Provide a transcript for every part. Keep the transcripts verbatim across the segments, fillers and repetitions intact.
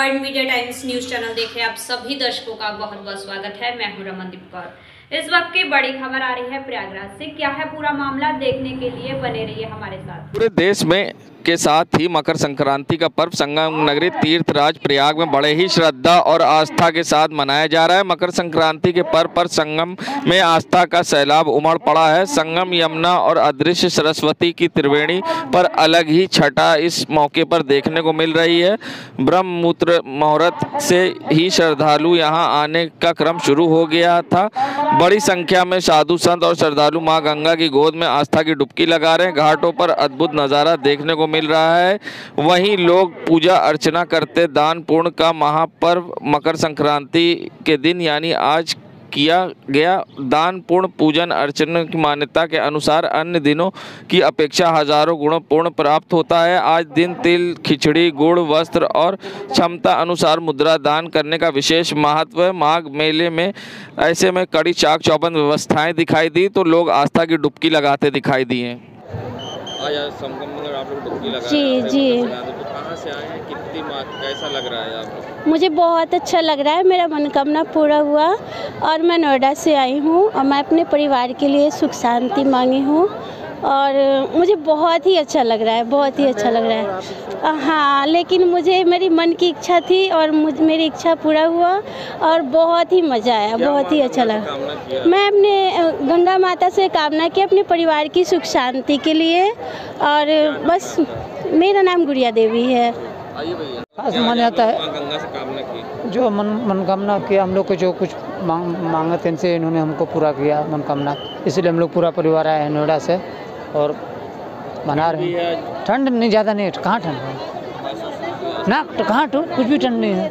World Media Times news channel देख रहे आप सभी दर्शकों का बहुत बहुत स्वागत है। मैं हूं रमनदीप कौर। इस वक्त की बड़ी खबर आ रही है प्रयागराज से। क्या है पूरा मामला, देखने के लिए बने रहिए हमारे साथ। पूरे देश में के साथ ही मकर संक्रांति का पर्व संगम नगरी तीर्थराज प्रयाग में बड़े ही श्रद्धा और आस्था के साथ मनाया जा रहा है। मकर संक्रांति के पर्व पर संगम में आस्था का सैलाब उमड़ पड़ा है। संगम, यमुना और अदृश्य सरस्वती की त्रिवेणी पर अलग ही छटा इस मौके पर देखने को मिल रही है। ब्रह्ममुहूर्त मुहूर्त से ही श्रद्धालु यहां आने का क्रम शुरू हो गया था। बड़ी संख्या में साधु संत और श्रद्धालु मां गंगा की गोद में आस्था की डुबकी लगा रहे हैं। घाटों पर अद्भुत नज़ारा देखने को मिल रहा है। वहीं लोग पूजा अर्चना करते। दान पुण्य का महापर्व मकर संक्रांति के दिन यानी आज किया गया दान पुण्य पूजन अर्चना की मान्यता के अनुसार अन्य दिनों की अपेक्षा हजारों गुणों पुण्य प्राप्त होता है। आज दिन तिल, खिचड़ी, गुड़, वस्त्र और क्षमता अनुसार मुद्रा दान करने का विशेष महत्व है। माघ मेले में ऐसे में कड़ी चाक चौबंद व्यवस्थाएं दिखाई दी तो लोग आस्था की डुबकी लगाते दिखाई दिए। आज संगम में आप लोग डुबकी लगा जी रहे हैं, जी तो कहाँ से आए हैं, कितनी माँ कैसा लग रहा है आपको? मुझे बहुत अच्छा लग रहा है। मेरा मनोकामना पूरा हुआ और मैं नोएडा से आई हूँ और मैं अपने परिवार के लिए सुख शांति मांगी हूँ और मुझे बहुत ही अच्छा लग रहा है, बहुत ही अच्छा लग रहा है। हाँ, लेकिन मुझे मेरी मन की इच्छा थी और मुझ मेरी इच्छा पूरा हुआ और बहुत ही मज़ा आया, बहुत ही अच्छा लगा। मैं अपने गंगा माता से कामना की अपने परिवार की सुख शांति के लिए और बस। मेरा नाम गुड़िया देवी है। खास माना जाता है गंगा से कामना की, जो मन मनोकामना किया, हम लोग को जो कुछ मांग मांगा थे इनसे इन्होंने हमको पूरा किया मनोकामना, इसलिए हम लोग पूरा परिवार आए हैं नोएडा से और मना रहे हैं। ठंड नहीं, ज़्यादा नहीं, कहाँ ठंड है ना, तो कहाँ तो कुछ भी ठंड नहीं है।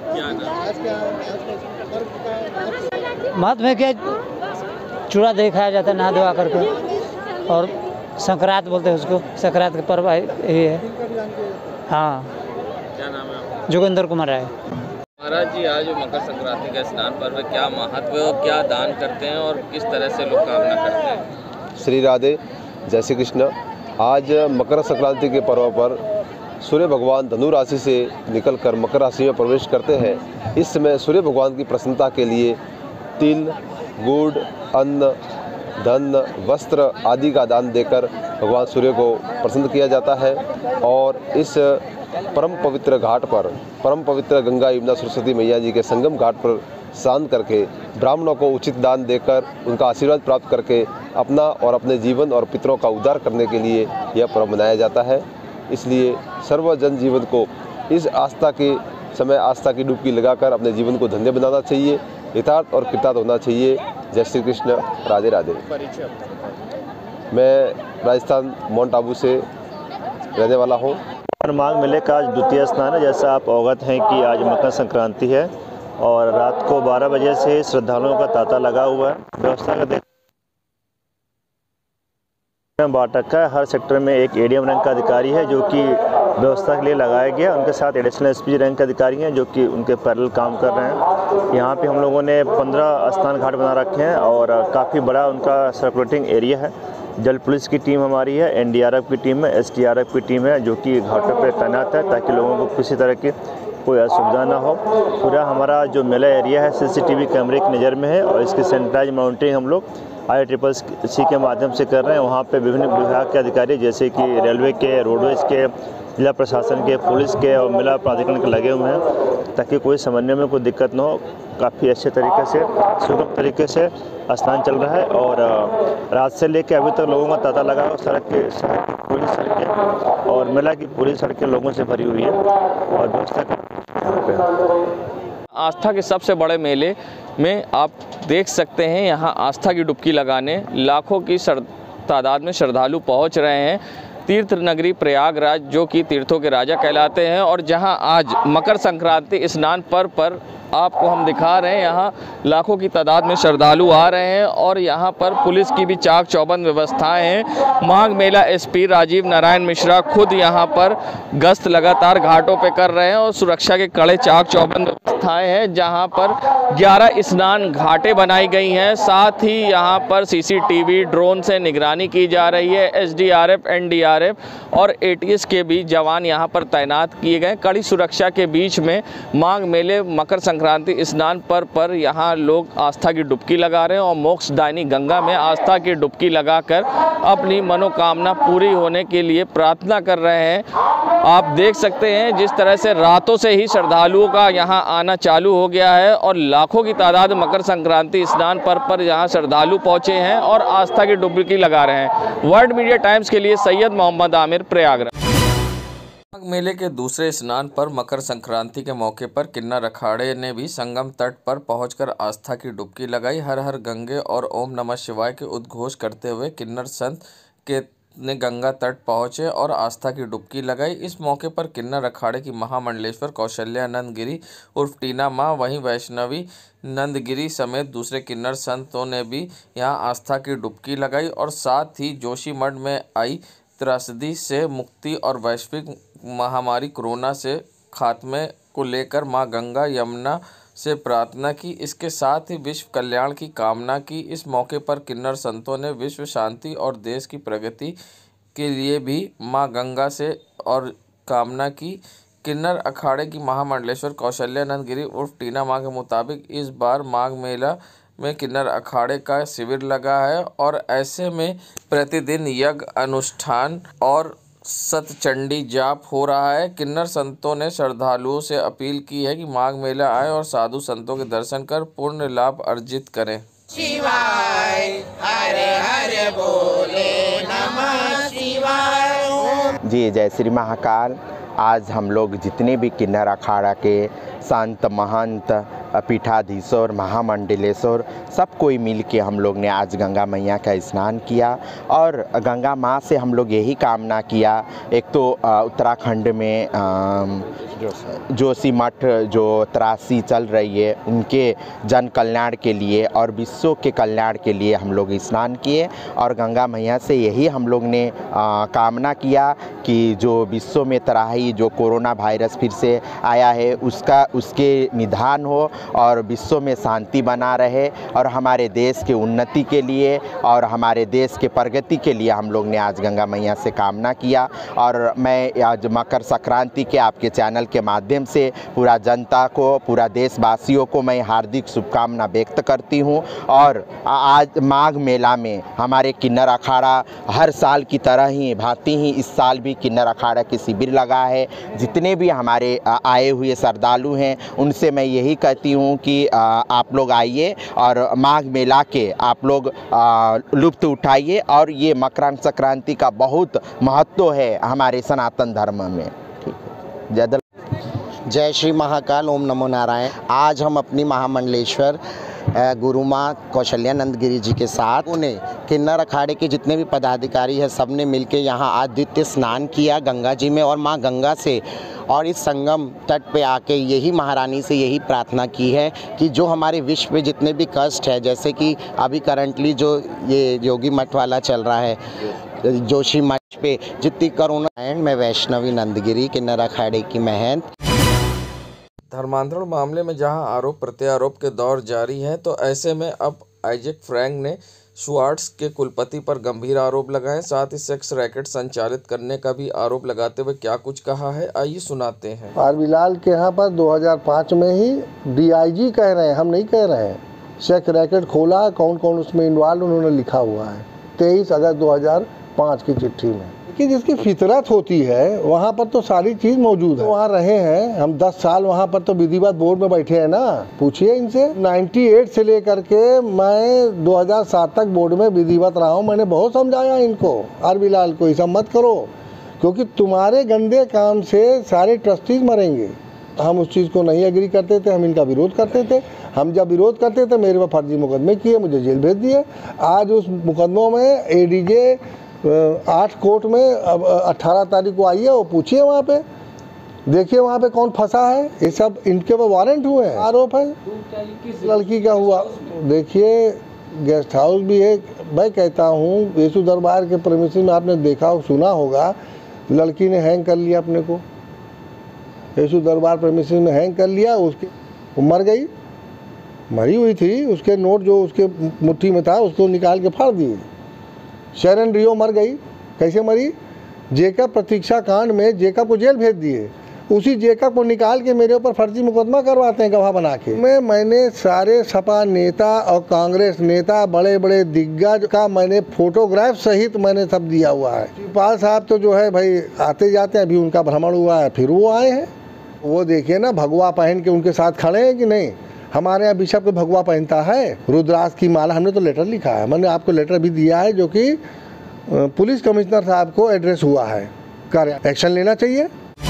महत्व है क्या, चूड़ा दही खाया जाता है नहा धोआ करके और संक्रांत बोलते हैं उसको, संक्रांत का पर्व यही है। हाँ, क्या नाम है आपका? जोगिंदर कुमार राय। महाराज जी, आज मकर संक्रांति का स्नान पर्व, क्या महत्व है और क्या दान करते हैं और किस तरह से लोग कामना करते हैं? श्री राधे, जय श्री कृष्ण। आज मकर संक्रांति के पर्व पर सूर्य भगवान धनु राशि से निकलकर मकर राशि में प्रवेश करते हैं। इस समय सूर्य भगवान की प्रसन्नता के लिए तिल, गुड़, अन्न, धन, वस्त्र आदि का दान देकर भगवान सूर्य को प्रसन्न किया जाता है। और इस परम पवित्र घाट पर, परम पवित्र गंगा यमुना सरस्वती मैया जी के संगम घाट पर स्नान करके ब्राह्मणों को उचित दान देकर उनका आशीर्वाद प्राप्त करके अपना और अपने जीवन और पितरों का उद्धार करने के लिए यह पर्व मनाया जाता है। इसलिए सर्व जन जीवन को इस आस्था के समय आस्था की डुबकी लगाकर अपने जीवन को धन्य बनाना चाहिए, यथार्थ और कृतार्थ होना चाहिए। जय श्री कृष्ण, राधे राधे। मैं राजस्थान माउंट आबू से रहने वाला हूँ। माघ मेले का आज द्वितीय स्नान है। जैसा आप अवगत हैं कि आज मकर संक्रांति है और रात को बारह बजे से श्रद्धालुओं का तांता लगा हुआ है। व्यवस्था का देख बाटक का हर सेक्टर में एक एडीएम रैंक का अधिकारी है जो कि व्यवस्था के लिए लगाया गया। उनके साथ एडिशनल एसपी रैंक के अधिकारी हैं जो कि उनके पैरेलल काम कर रहे हैं। यहाँ पे हम लोगों ने पंद्रह स्नान घाट बना रखे हैं और काफ़ी बड़ा उनका सर्कुलेटिंग एरिया है। जल पुलिस की टीम हमारी है, एनडीआरएफ की टीम है, एसडीआरएफ की टीम है जो कि घाटों पर तैनात है ताकि लोगों को किसी तरह की कोई असुविधा ना हो। पूरा हमारा जो मेला एरिया है सीसीटीवी कैमरे की नज़र में है और इसकी सेंट्रलाइज माउंटिंग हम लोग आई ट्रिपल सी के माध्यम से कर रहे हैं। वहाँ पे विभिन्न विभाग के अधिकारी जैसे कि रेलवे के, रोडवेज के, जिला प्रशासन के, पुलिस के और मेला प्राधिकरण के लगे हुए हैं ताकि कोई समझने में कोई दिक्कत न हो। काफ़ी अच्छे तरीके से, सुगम तरीके से स्नान चल रहा है और रात से लेकर अभी तक लोगों का तांता लगा है। सड़क के शहर की पूरी सड़कें और मेला की पूरी सड़कें लोगों से भरी हुई है और व्यवस्था आस्था के सबसे बड़े मेले में आप देख सकते हैं यहाँ आस्था की डुबकी लगाने लाखों की तादाद में श्रद्धालु पहुँच रहे हैं। तीर्थ नगरी प्रयागराज जो कि तीर्थों के राजा कहलाते हैं और जहां आज मकर संक्रांति स्नान पर्व पर आपको हम दिखा रहे हैं यहाँ लाखों की तादाद में श्रद्धालु आ रहे हैं और यहाँ पर पुलिस की भी चाक चौबंद व्यवस्थाएं हैं। माघ मेला एसपी राजीव नारायण मिश्रा खुद यहाँ पर गश्त लगातार घाटों पे कर रहे हैं और सुरक्षा के कड़े चाक चौबंद व्यवस्थाएं हैं जहाँ पर ग्यारह स्नान घाटें बनाई गई हैं। साथ ही यहाँ पर सीसीटीवी ड्रोन से निगरानी की जा रही है। एसडीआरएफ, एनडीआरएफ आर एफ और ए टी एस के भी जवान यहाँ पर तैनात किए गए। कड़ी सुरक्षा के बीच में माघ मेले मकर संक्रांति स्नान पर पर यहाँ लोग आस्था की डुबकी लगा रहे हैं और मोक्षदायिनी गंगा में आस्था की डुबकी लगाकर अपनी मनोकामना पूरी होने के लिए प्रार्थना कर रहे हैं। आप देख सकते हैं जिस तरह से रातों से ही श्रद्धालुओं का यहाँ आना चालू हो गया है और लाखों की तादाद मकर संक्रांति स्नान पर पर यहाँ श्रद्धालु पहुँचे हैं और आस्था की डुबकी लगा रहे हैं। वर्ल्ड मीडिया टाइम्स के लिए सैयद मोहम्मद आमिर, प्रयागराज। माघ मेले के दूसरे स्नान पर मकर संक्रांति के मौके पर किन्नर अखाड़े ने भी संगम तट पर पहुंचकर आस्था की डुबकी लगाई। हर हर गंगे और ओम नमः शिवाय के उद्घोष करते हुए किन्नर संत के ने गंगा तट पहुंचे और आस्था की डुबकी लगाई। इस मौके पर किन्नर अखाड़े की महामंडलेश्वर कौशल्या नंदगिरी उर्फ टीना माँ, वहीं वैष्णवी नंदगिरी समेत दूसरे किन्नर संतों ने भी यहाँ आस्था की डुबकी लगाई और साथ ही जोशीमठ में आई त्रासदी से मुक्ति और वैश्विक महामारी कोरोना से खात्मे को लेकर माँ गंगा यमुना से प्रार्थना की। इसके साथ ही विश्व कल्याण की कामना की। इस मौके पर किन्नर संतों ने विश्व शांति और देश की प्रगति के लिए भी माँ गंगा से और कामना की। किन्नर अखाड़े की महामंडलेश्वर कौशल्या नंदगिरी उर्फ टीना माँ के मुताबिक इस बार माघ मेला में किन्नर अखाड़े का शिविर लगा है और ऐसे में प्रतिदिन यज्ञ अनुष्ठान और सतचंडी जाप हो रहा है। किन्नर संतों ने श्रद्धालुओं से अपील की है कि माघ मेला आए और साधु संतों के दर्शन कर पुण्य लाभ अर्जित करें। शिवाय हरे हरे बोले नमः शिवाय। जी जय श्री महाकाल। आज हम लोग जितने भी किन्नर अखाड़ा के संत महंत पीठाधीश्वर महामंडलेश्वर सब कोई मिल के हम लोग ने आज गंगा मैया का स्नान किया और गंगा माँ से हम लोग यही कामना किया। एक तो उत्तराखंड में जोशीमठ जो त्रासी चल रही है उनके जन कल्याण के लिए और विश्व के कल्याण के लिए हम लोग स्नान किए और गंगा मैया से यही हम लोग ने आ, कामना किया कि जो विश्व में तराही जो कोरोना वायरस फिर से आया है उसका उसके निदान हो और विश्व में शांति बना रहे और हमारे देश के उन्नति के लिए और हमारे देश के प्रगति के लिए हम लोग ने आज गंगा मैया से कामना किया। और मैं आज मकर संक्रांति के आपके चैनल के माध्यम से पूरा जनता को पूरा देशवासियों को मैं हार्दिक शुभकामना व्यक्त करती हूं। और आज माघ मेला में हमारे किन्नर अखाड़ा हर साल की तरह ही भांति ही इस साल भी किन्नर अखाड़ा के शिविर लगा है। जितने भी हमारे आए हुए श्रद्धालु हैं उनसे मैं यही कहती हूँ कि आप लोग आइए और माघ मेला के आप लोग लुत्फ़ उठाइए और ये मकर संक्रांति का बहुत महत्व है हमारे सनातन धर्म में। ठीक है। जय जय श्री महाकाल, ओम नमो नारायण। आज हम अपनी महामंडलेश्वर गुरु माँ कौशल्या नंदगिरी जी के साथ उन्हें किन्नर अखाड़े के जितने भी पदाधिकारी हैं सब ने मिलकर यहाँ आज द्वितीय स्नान किया गंगा जी में और माँ गंगा से और इस संगम तट पे आके यही महारानी से यही प्रार्थना की है कि जो हमारे विश्व में जितने भी कष्ट है, जैसे कि अभी करंटली जो ये योगी मठ वाला चल रहा है जोशी मठ पे जितनी कोरोना एंड मैं वैष्णवी नंदगिरी किन्नर अखाड़े की महंत। धर्मांतरण मामले में जहां आरोप प्रत्यारोप के दौर जारी है तो ऐसे में अब आइजैक फ्रैंक ने शुवार्ट्ज के कुलपति पर गंभीर आरोप लगाए। साथ ही सेक्स रैकेट संचालित करने का भी आरोप लगाते हुए क्या कुछ कहा है, आइए सुनाते हैं। आरबी लाल के यहाँ पर दो हज़ार पाँच में ही डीआईजी कह रहे हैं, हम नहीं कह रहे हैं। सेक्स रैकेट खोला, कौन कौन उसमें इन्वॉल्व उन्होंने लिखा हुआ है तेईस अगस्त दो हज़ार पाँच की चिट्ठी में कि जिसकी फितरत होती है वहाँ पर तो सारी चीज़ मौजूद है। वहाँ रहे हैं हम दस साल, वहाँ पर तो विधिवत बोर्ड में बैठे हैं ना, पूछिए इनसे। अट्ठानवे से लेकर के मैं दो हज़ार सात तक बोर्ड में विधिवत रहा हूँ। मैंने बहुत समझाया इनको, आरबी लाल को, ऐसा मत करो क्योंकि तुम्हारे गंदे काम से सारे ट्रस्टीज मरेंगे। हम उस चीज़ को नहीं एग्री करते थे, हम इनका विरोध करते थे। हम जब विरोध करते थे मेरे पर फर्जी मुकदमे किए, मुझे जेल भेज दिए। आज उस मुकदमों में एडीजे आठ कोर्ट में अब अट्ठारह तारीख को आइए और पूछिए वहाँ पे, देखिए वहाँ पे कौन फंसा है। ये सब इनके ऊपर वारंट हुए हैं, आरोप है। लड़की का हुआ, देखिए गेस्ट हाउस भी है। मैं कहता हूँ यीशु दरबार के प्रेमिसेस में आपने देखा हो, सुना होगा, लड़की ने हैंग कर लिया अपने को। यीशु दरबार प्रेमिसेस में हैंग कर लिया, उसके वो मर गई, मरी हुई थी। उसके नोट जो उसके मुट्ठी में था उसको निकाल के फाड़ दिए। शेरन रियो मर गई, कैसे मरी? जेकब प्रतीक्षा कांड में जेकब को जेल भेज दिए, उसी जेकब को निकाल के मेरे ऊपर फर्जी मुकदमा करवाते हैं गवाह बना के। मैं मैंने सारे सपा नेता और कांग्रेस नेता बड़े बड़े दिग्गज का मैंने फोटोग्राफ सहित मैंने सब दिया हुआ है। शिवपाल साहब तो जो है भाई आते जाते हैं, अभी उनका भ्रमण हुआ है, फिर वो आए हैं। वो देखिए ना, भगवा पहन के उनके साथ खड़े हैं कि नहीं। हमारे यहाँ बिशप को भगवा पहनता है, रुद्राक्ष की माला। हमने तो लेटर लिखा है, मैंने आपको लेटर भी दिया है जो कि पुलिस कमिश्नर साहब को एड्रेस हुआ है। कर एक्शन लेना चाहिए।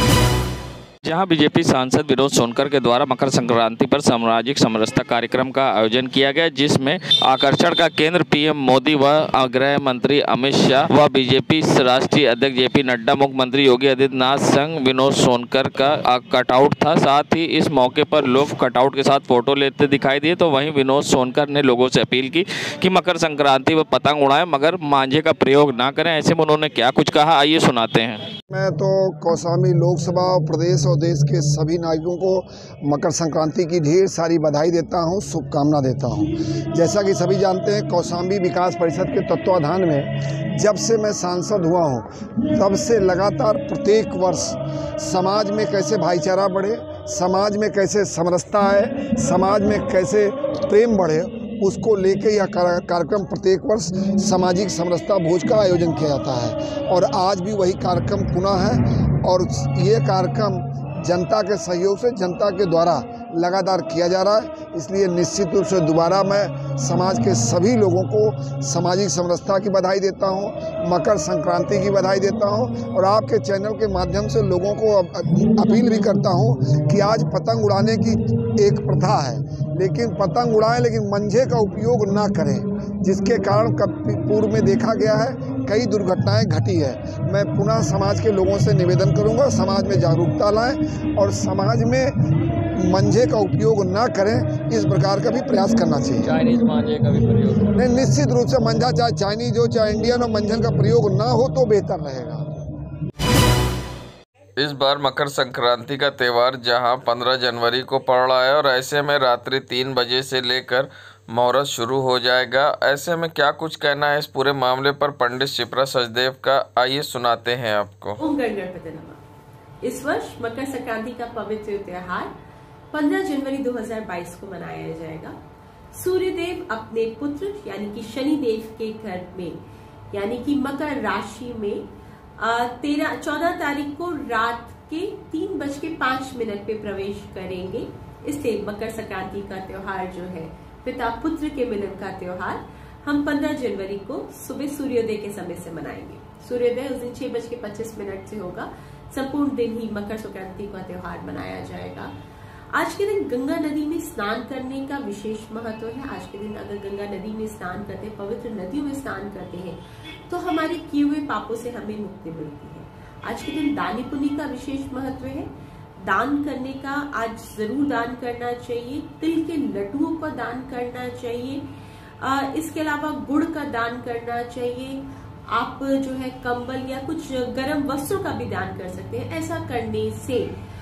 जहां बीजेपी सांसद विनोद सोनकर के द्वारा मकर संक्रांति पर सामाजिक समरसता कार्यक्रम का आयोजन किया गया, जिसमें आकर्षण का केंद्र पीएम मोदी व गृह मंत्री अमित शाह व बीजेपी राष्ट्रीय अध्यक्ष जेपी नड्डा, मुख्यमंत्री योगी आदित्यनाथ संग विनोद सोनकर का कटआउट था। साथ ही इस मौके पर लोग कटआउट के साथ फोटो लेते दिखाई दिए। तो वहीं विनोद सोनकर ने लोगों से अपील की कि मकर संक्रांति व पतंग उड़ाएं, मगर मांझे का प्रयोग ना करें। ऐसे में उन्होंने क्या कुछ कहा, आइए सुनाते हैं। मैं तो कौशाम्बी लोकसभा और प्रदेश और देश के सभी नागरिकों को मकर संक्रांति की ढेर सारी बधाई देता हूं, शुभकामना देता हूं। जैसा कि सभी जानते हैं, कौशाम्बी विकास परिषद के तत्वाधान में जब से मैं सांसद हुआ हूं, तब से लगातार प्रत्येक वर्ष समाज में कैसे भाईचारा बढ़े, समाज में कैसे समरसता आए, समाज में कैसे प्रेम बढ़े, उसको लेके यह कार्यक्रम प्रत्येक वर्ष सामाजिक समरसता भोज का आयोजन किया जाता है। और आज भी वही कार्यक्रम पुनः है और ये कार्यक्रम जनता के सहयोग से, जनता के द्वारा लगातार किया जा रहा है। इसलिए निश्चित रूप से दोबारा मैं समाज के सभी लोगों को सामाजिक समरसता की बधाई देता हूं, मकर संक्रांति की बधाई देता हूं और आपके चैनल के माध्यम से लोगों को अपील भी करता हूं कि आज पतंग उड़ाने की एक प्रथा है, लेकिन पतंग उड़ाएं लेकिन मंझे का उपयोग ना करें, जिसके कारण पूर्व में देखा गया है कई दुर्घटनाएं घटी है। मैं पुनः समाज के लोगों से निवेदन करूंगा, समाज में जागरूकता लाएं और समाज में मंझे का उपयोग ना करें, इस प्रकार का भी प्रयास करना चाहिए। चाइनीज मांझे का भी प्रयोग नहीं, निश्चित रूप से मंझा चाहे चाइनीज हो चाहे इंडियन हो, मंझन का प्रयोग ना हो तो बेहतर रहेगा। इस बार मकर संक्रांति का त्यौहार जहां पंद्रह जनवरी को पड़ रहा है और ऐसे में रात्रि तीन बजे से लेकर मुहूर्त शुरू हो जाएगा। ऐसे में क्या कुछ कहना है इस पूरे मामले पर पंडित शिप्रा सचदेव का, आइए सुनाते हैं आपको। ओम गणगणपति नमः। इस वर्ष मकर संक्रांति का पवित्र त्योहार पंद्रह जनवरी दो हज़ार बाईस को मनाया जाएगा। सूर्यदेव अपने पुत्र यानी कि शनि देव के घर में यानी कि मकर राशि में तेरह चौदह तारीख को रात के तीन बज के पांच मिनट पे प्रवेश करेंगे। इसलिए मकर संक्रांति का त्योहार जो है पिता पुत्र के मिलन का त्योहार हम पंद्रह जनवरी को सुबह सूर्योदय के समय से मनाएंगे। सूर्योदय उस दिन छह बज के पच्चीस मिनट से होगा। संपूर्ण दिन ही मकर संक्रांति का त्योहार मनाया जाएगा। आज के दिन गंगा नदी में स्नान करने का विशेष महत्व है। आज के दिन अगर गंगा नदी में स्नान करते हैं, पवित्र नदियों में स्नान करते हैं, तो हमारे किए हुए पापों से हमें मुक्ति मिलती है। आज के दिन दानी पुण्य का विशेष महत्व है। दान करने का आज जरूर दान करना चाहिए। तिल के लड्डुओं का दान करना चाहिए। आ, इसके अलावा गुड़ का दान करना चाहिए। आप जो है कंबल या कुछ गर्म वस्त्रों का भी दान कर सकते हैं। ऐसा करने से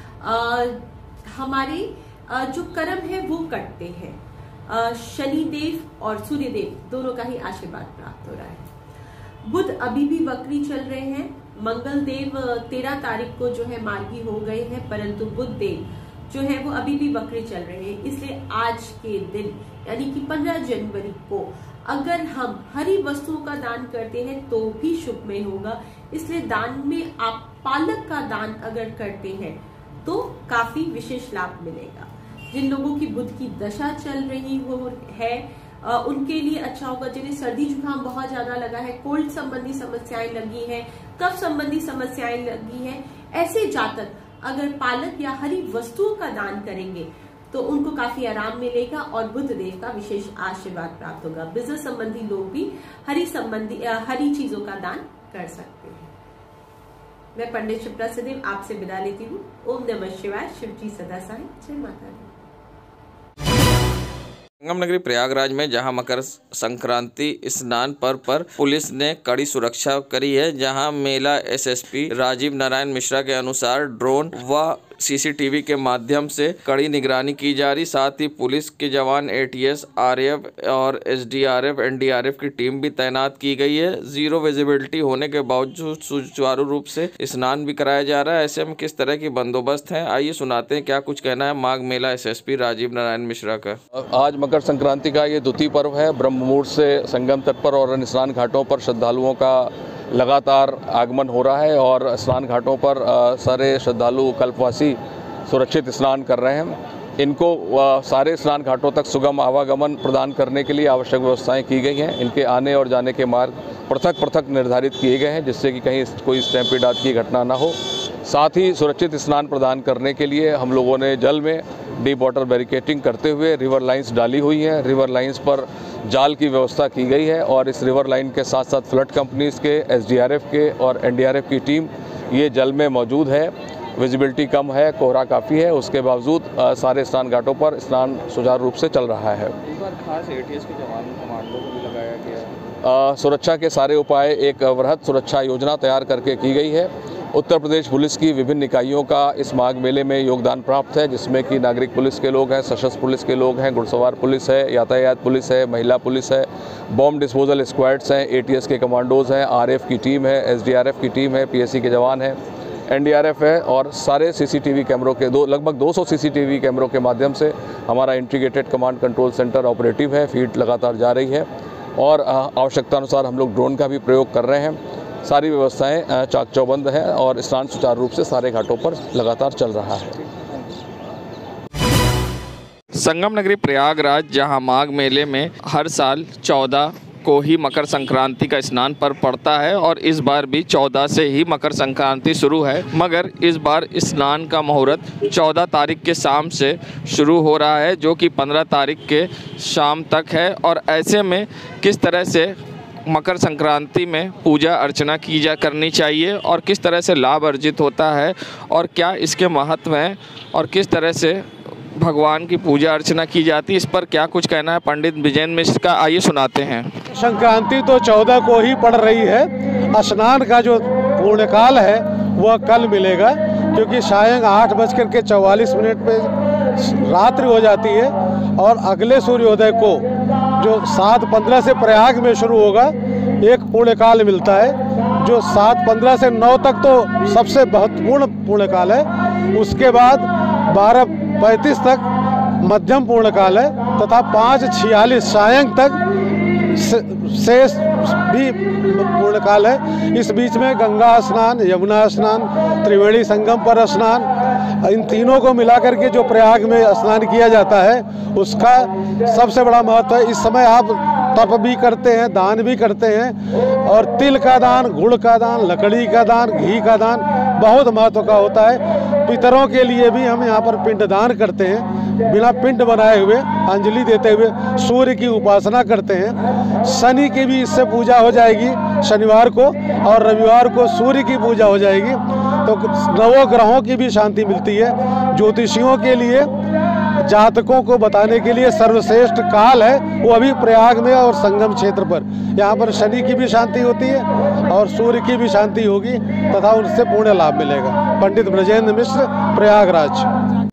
आ, हमारे आ, जो कर्म है वो कटते हैं। शनि देव और सूर्य देव दोनों का ही आशीर्वाद प्राप्त हो रहा है। बुध अभी भी वक्री चल रहे हैं। मंगल देव तेरह तारीख को जो है मार्गी हो गए हैं, परंतु बुध देव जो है वो अभी भी वक्री चल रहे हैं। इसलिए आज के दिन यानी कि पंद्रह जनवरी को अगर हम हरी वस्तुओं का दान करते हैं तो भी शुभ में होगा। इसलिए दान में आप पालक का दान अगर करते हैं तो काफी विशेष लाभ मिलेगा। जिन लोगों की बुध की दशा चल रही हो है आ, उनके लिए अच्छा होगा। जिन्हें सर्दी जुकाम बहुत ज्यादा लगा है, कोल्ड संबंधी समस्याएं लगी हैं, कफ संबंधी समस्याएं लगी हैं, ऐसे जातक अगर पालक या हरी वस्तुओं का दान करेंगे तो उनको काफी आराम मिलेगा और बुध देव का विशेष आशीर्वाद प्राप्त होगा। बिजनेस संबंधी लोग भी हरी संबंधी हरी चीजों का दान कर सकते हैं। मैं पंडित शिप्रा सचदेव आपसे विदा लेती हूँ। ओम नमः शिवाय। शिव जी सदा सहाय। जय माता दी। संगम नगरी प्रयागराज में जहां मकर संक्रांति स्नान पर्व पर पुलिस ने कड़ी सुरक्षा करी है, जहां मेला एसएसपी राजीव नारायण मिश्रा के अनुसार ड्रोन व सीसीटीवी के माध्यम से कड़ी निगरानी की जा रही। साथ ही पुलिस के जवान, एटीएस, आरएएफ और एसडीआरएफ, एनडीआरएफ की टीम भी तैनात की गई है। जीरो विजिबिलिटी होने के बावजूद सुचारू रूप से स्नान भी कराया जा रहा है। ऐसे में किस तरह की बंदोबस्त है, आइए सुनाते हैं क्या कुछ कहना है माघ मेला एसएसपी राजीव नारायण मिश्रा का। आज मकर संक्रांति का ये द्वितीय पर्व है। ब्रह्म मुहूर्त से संगम तट पर और अन्य स्नान घाटों पर श्रद्धालुओं का लगातार आगमन हो रहा है और स्नान घाटों पर सारे श्रद्धालु कल्पवासी सुरक्षित स्नान कर रहे हैं। इनको सारे स्नान घाटों तक सुगम आवागमन प्रदान करने के लिए आवश्यक व्यवस्थाएं की गई हैं। इनके आने और जाने के मार्ग पृथक पृथक निर्धारित किए गए हैं, जिससे कि कहीं कोई स्टैम्पीड आदि की घटना ना हो। साथ ही सुरक्षित स्नान प्रदान करने के लिए हम लोगों ने जल में डीप वाटर बैरिकेडिंग करते हुए रिवर लाइंस डाली हुई हैं। रिवर लाइंस पर जाल की व्यवस्था की गई है और इस रिवर लाइन के साथ साथ फ्लड कंपनीज़ के, एसडीआरएफ के और एनडीआरएफ की टीम ये जल में मौजूद है। विजिबिलिटी कम है, कोहरा काफ़ी है, उसके बावजूद सारे स्नान घाटों पर स्नान सुचारू रूप से चल रहा है। इस बार खास एटीएस के जवान कमांडो को भी लगाया गया। सुरक्षा के सारे उपाय एक वृहद सुरक्षा योजना तैयार करके की गई है। उत्तर प्रदेश पुलिस की विभिन्न इकाइयों का इस माघ मेले में योगदान प्राप्त है, जिसमें कि नागरिक पुलिस के लोग हैं, सशस्त्र पुलिस के लोग हैं, घुड़सवार पुलिस है, यातायात पुलिस है, महिला पुलिस है, बॉम्ब डिस्पोजल स्क्वाड्स हैं, एटीएस के कमांडोज हैं, आरएएफ की टीम है, एसडीआरएफ की टीम है, पीएससी के जवान हैं, एनडीआरएफ है और सारे सीसीटीवी कैमरों के दो लगभग दो सौ सीसीटीवी कैमरों के माध्यम से हमारा integrated command control centre operative है। फीड लगातार जा रही है और आवश्यकता अनुसार हम लोग ड्रोन का भी प्रयोग कर रहे हैं। सारी व्यवस्थाएं चाक चौबंद हैं और स्नान सुचारू रूप से सारे घाटों पर लगातार चल रहा है। संगम नगरी प्रयागराज, जहां माघ मेले में हर साल चौदह को ही मकर संक्रांति का स्नान पर्व पड़ता है और इस बार भी चौदह से ही मकर संक्रांति शुरू है, मगर इस बार स्नान का मुहूर्त चौदह तारीख के शाम से शुरू हो रहा है, जो कि पंद्रह तारीख के शाम तक है। और ऐसे में किस तरह से मकर संक्रांति में पूजा अर्चना की जा करनी चाहिए और किस तरह से लाभ अर्जित होता है और क्या इसके महत्व हैं और किस तरह से भगवान की पूजा अर्चना की जाती है, इस पर क्या कुछ कहना है पंडित विजेंद्र मिश्र का, आइए सुनाते हैं। संक्रांति तो चौदह को ही पड़ रही है। स्नान का जो पूर्णकाल है वह कल मिलेगा, क्योंकि सायं आठ बज कर के चौवालीस मिनट पे रात्रि हो जाती है और अगले सूर्योदय को जो सात पंद्रह से प्रयाग में शुरू होगा एक पूर्णकाल मिलता है, जो सात पंद्रह से नौ तक तो सबसे महत्वपूर्ण पूर्णकाल है। उसके बाद बारह पैंतीस तक मध्यम पूर्णकाल है तथा पाँच छियालीस सायं तक शेष भी पूर्णकाल है। इस बीच में गंगा स्नान, यमुना स्नान, त्रिवेणी संगम पर स्नान, इन तीनों को मिलाकर के जो प्रयाग में स्नान किया जाता है उसका सबसे बड़ा महत्व है। इस समय आप तप भी करते हैं, दान भी करते हैं और तिल का दान, गुड़ का दान, लकड़ी का दान, घी का दान बहुत महत्व का होता है। पितरों के लिए भी हम यहाँ पर पिंड दान करते हैं, बिना पिंड बनाए हुए अंजलि देते हुए सूर्य की उपासना करते हैं। शनि की भी इससे पूजा हो जाएगी शनिवार को और रविवार को सूर्य की पूजा हो जाएगी, तो नवों ग्रहों की भी शांति मिलती है। ज्योतिषियों के लिए, जातकों को बताने के लिए सर्वश्रेष्ठ काल है वो अभी प्रयाग में और संगम क्षेत्र पर। यहाँ पर शनि की भी शांति होती है और सूर्य की भी शांति होगी तथा उनसे पूर्ण लाभ मिलेगा। पंडित ब्रजेंद्र मिश्र, प्रयागराज।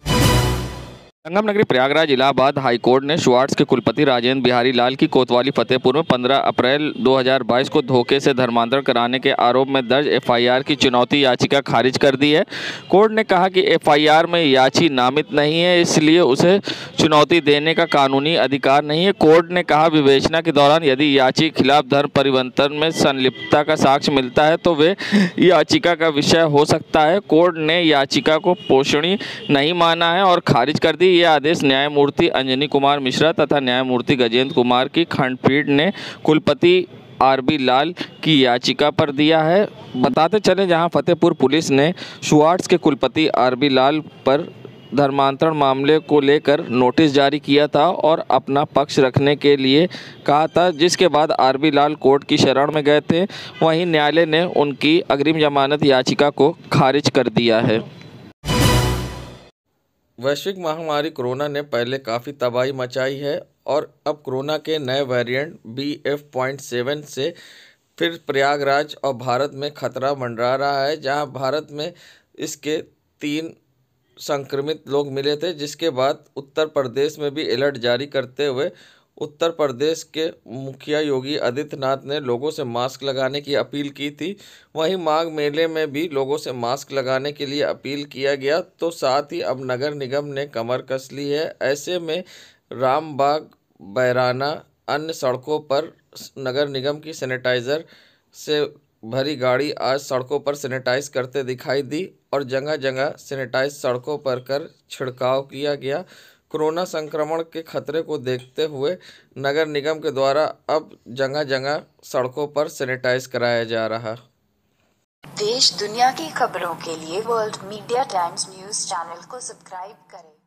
संगम नगरी प्रयागराज इलाहाबाद हाईकोर्ट ने शुआर्ट्स के कुलपति राजेंद्र बिहारी लाल की कोतवाली फतेहपुर में पंद्रह अप्रैल दो हज़ार बाईस को धोखे से धर्मांतरण कराने के आरोप में दर्ज एफआईआर की चुनौती याचिका खारिज कर दी है। कोर्ट ने कहा कि एफआईआर में याची नामित नहीं है, इसलिए उसे चुनौती देने का कानूनी अधिकार नहीं है। कोर्ट ने कहा विवेचना के दौरान यदि याची के खिलाफ धर्म परिवर्तन में संलिप्तता का साक्ष्य मिलता है तो वे याचिका का विषय हो सकता है। कोर्ट ने याचिका को पोषणीय नहीं माना है और खारिज कर दी। ये आदेश न्यायमूर्ति अंजनी कुमार मिश्रा तथा न्यायमूर्ति गजेंद्र कुमार की खंडपीठ ने कुलपति आर बी लाल की याचिका पर दिया है। बताते चले जहां फतेहपुर पुलिस ने शुआर्ट्स के कुलपति आर बी लाल पर धर्मांतरण मामले को लेकर नोटिस जारी किया था और अपना पक्ष रखने के लिए कहा था, जिसके बाद आर बी लाल कोर्ट की शरण में गए थे। वहीं न्यायालय ने उनकी अग्रिम जमानत याचिका को खारिज कर दिया है। वैश्विक महामारी कोरोना ने पहले काफ़ी तबाही मचाई है और अब कोरोना के नए variant B F point seven से फिर प्रयागराज और भारत में खतरा मंडरा रहा है, जहां भारत में इसके तीन संक्रमित लोग मिले थे, जिसके बाद उत्तर प्रदेश में भी अलर्ट जारी करते हुए उत्तर प्रदेश के मुखिया योगी आदित्यनाथ ने लोगों से मास्क लगाने की अपील की थी। वहीं माघ मेले में भी लोगों से मास्क लगाने के लिए अपील किया गया, तो साथ ही अब नगर निगम ने कमर कस ली है। ऐसे में रामबाग, बैराना, अन्य सड़कों पर नगर निगम की सैनिटाइज़र से भरी गाड़ी आज सड़कों पर सैनिटाइज करते दिखाई दी और जगह जगह सैनिटाइज सड़कों पर कर छिड़काव किया गया। कोरोना संक्रमण के खतरे को देखते हुए नगर निगम के द्वारा अब जगह जगह सड़कों पर सैनिटाइज कराया जा रहा। देश दुनिया की खबरों के लिए World Media Times news channel को सब्सक्राइब करें।